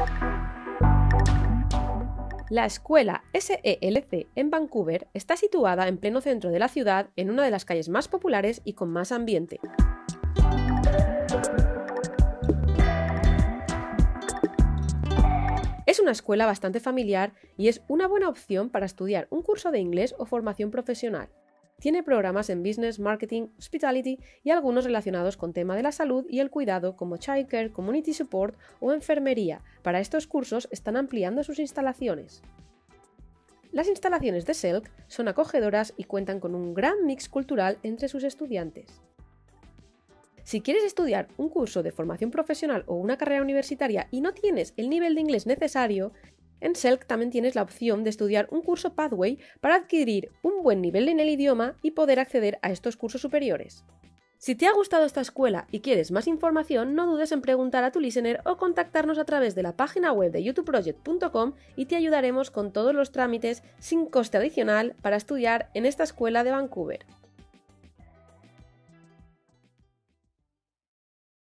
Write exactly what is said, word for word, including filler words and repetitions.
La escuela S E L C en Vancouver está situada en pleno centro de la ciudad, en una de las calles más populares y con más ambiente. Es una escuela bastante familiar y es una buena opción para estudiar un curso de inglés o formación profesional. Tiene programas en Business, Marketing, Hospitality y algunos relacionados con tema de la salud y el cuidado como Childcare, Community Support o Enfermería. Para estos cursos están ampliando sus instalaciones. Las instalaciones de Selk son acogedoras y cuentan con un gran mix cultural entre sus estudiantes. Si quieres estudiar un curso de formación profesional o una carrera universitaria y no tienes el nivel de inglés necesario, en Selk también tienes la opción de estudiar un curso Pathway para adquirir un buen nivel en el idioma y poder acceder a estos cursos superiores. Si te ha gustado esta escuela y quieres más información, no dudes en preguntar a tu listener o contactarnos a través de la página web de youtube project punto com y te ayudaremos con todos los trámites sin coste adicional para estudiar en esta escuela de Vancouver.